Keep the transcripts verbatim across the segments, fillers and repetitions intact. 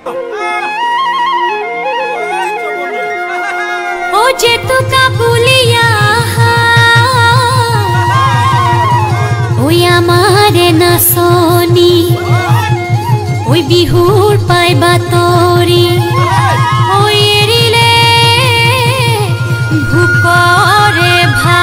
ও যে তো কাবুলিয়া ওই আমারে নাচনি ওই বিহুর পাইবা তরি ওই এরিলে ভুকরে ভা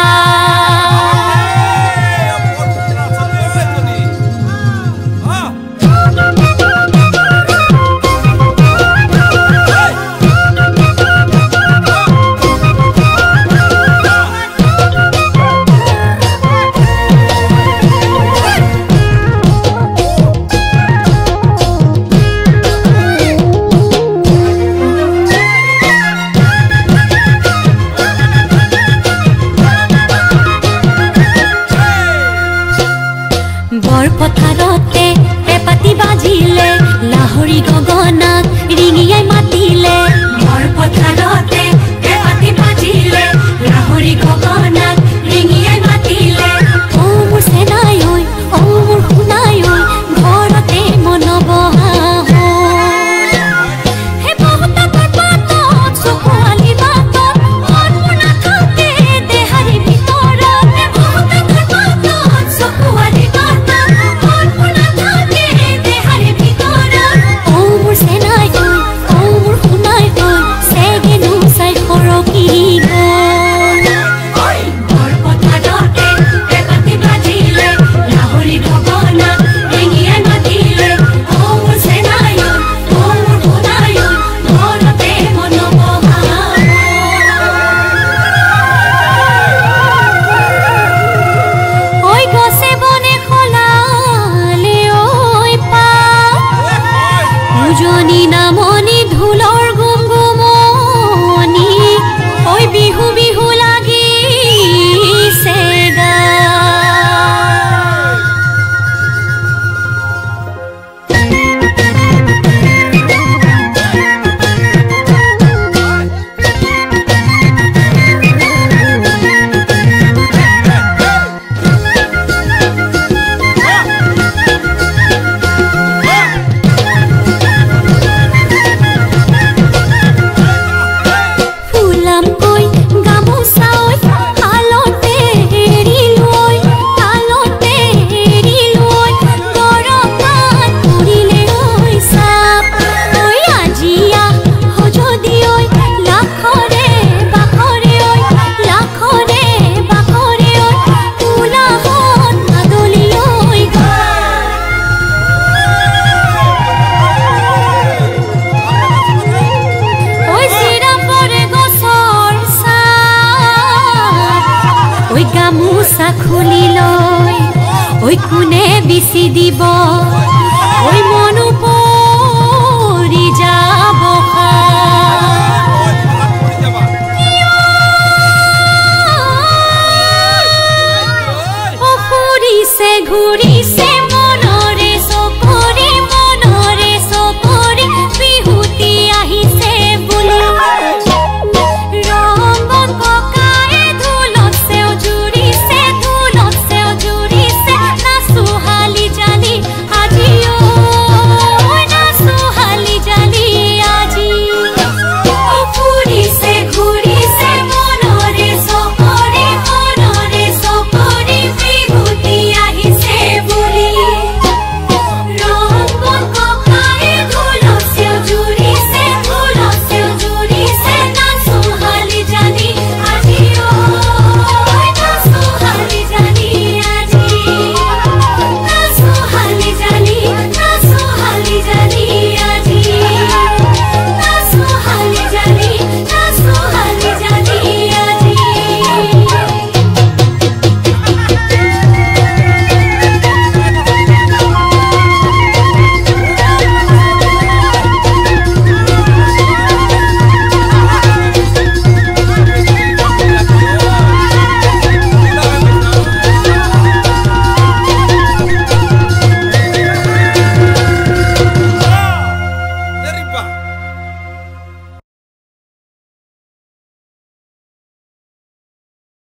পথারতে পেপাতি বাজিলে লাহরি গগনাক রিঙিয়াই মাতিলে বর পথারতে পেপাতি বাজিলে লাহরি গগনাক রিঙিয়াই মাতিলে ও মোর সেনাই ঐ ও মোর শুনাই ঐ ঘৰতে মন বহা হে বহুত পাতত চকুৱালি বাটত মন মোৰ নাথাকে দেহাৰি ভিতৰত বহুত পাতত চকুৱালি বাটত নামনি ধুলৰ